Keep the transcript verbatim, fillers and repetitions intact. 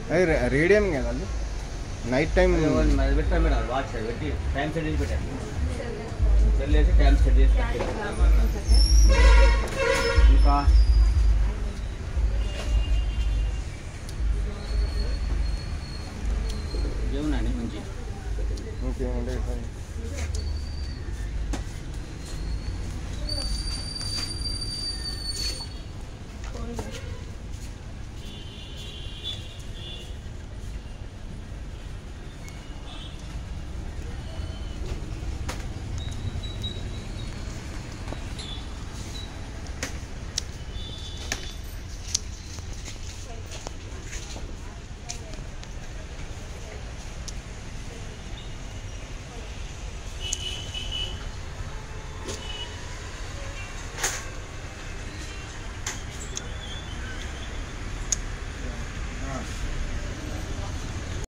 అది రేడియం కదా అది నైట్ టైం పెట్టాను మేడం వాచ్ పెట్టి టైం సెట్ చేసి పెట్టాను సెల్ వేసి టైం సెట్ చేసి ఇంకా ఏమున్నాయండి మంచి ఇంకేమంటే